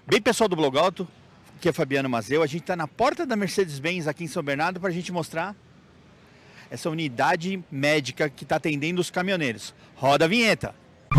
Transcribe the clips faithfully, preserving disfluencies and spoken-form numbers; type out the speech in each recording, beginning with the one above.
Bem, pessoal do Blog Auto, aqui é Fabiano Mazeu. A gente está na porta da Mercedes-Benz aqui em São Bernardo para a gente mostrar essa unidade médica que está atendendo os caminhoneiros. Roda a vinheta!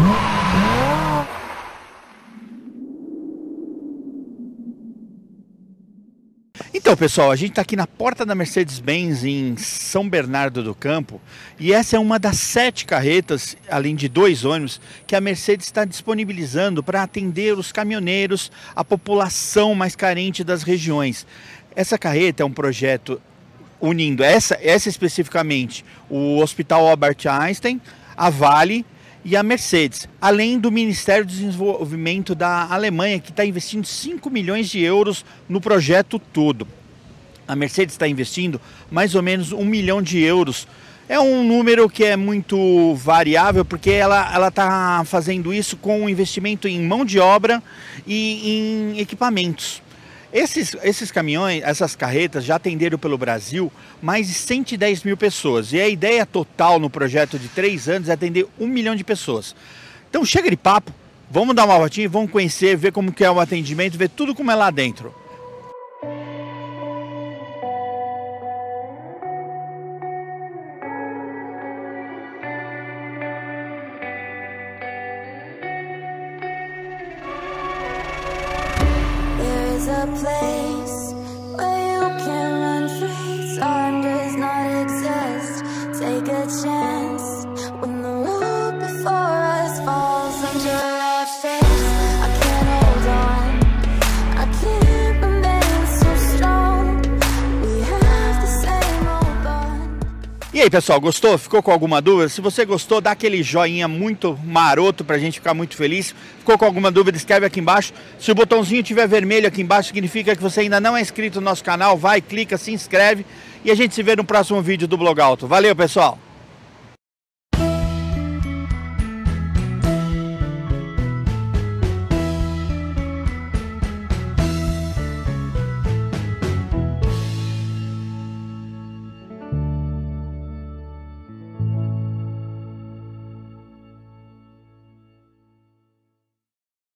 Então, pessoal, a gente está aqui na porta da Mercedes-Benz em São Bernardo do Campo e essa é uma das sete carretas, além de dois ônibus, que a Mercedes está disponibilizando para atender os caminhoneiros, a população mais carente das regiões. Essa carreta é um projeto unindo essa, essa especificamente, o Hospital Albert Einstein, a Vale e a Mercedes, além do Ministério do Desenvolvimento da Alemanha, que está investindo cinco milhões de euros no projeto todo. A Mercedes está investindo mais ou menos um milhão de euros. É um número que é muito variável, porque ela está fazendo isso com investimento em mão de obra e em equipamentos. Esses, esses caminhões, essas carretas já atenderam pelo Brasil mais de cento e dez mil pessoas. E a ideia total no projeto de três anos é atender um milhão de pessoas. Então chega de papo, vamos dar uma voltinha, vamos conhecer, ver como que é o atendimento, ver tudo como é lá dentro. A place where you can run free. Time does not exist. Take a chance when the road before us falls under our face. I can't hold on, I can't remain so strong. We have the same old bond. E aí, pessoal, gostou? Ficou com alguma dúvida? Se você gostou, dá aquele joinha muito maroto pra gente ficar muito feliz. Ficou com alguma dúvida, escreve aqui embaixo. Se o botãozinho estiver vermelho aqui embaixo, significa que você ainda não é inscrito no nosso canal. Vai, clica, se inscreve e a gente se vê no próximo vídeo do Blog Auto. Valeu, pessoal!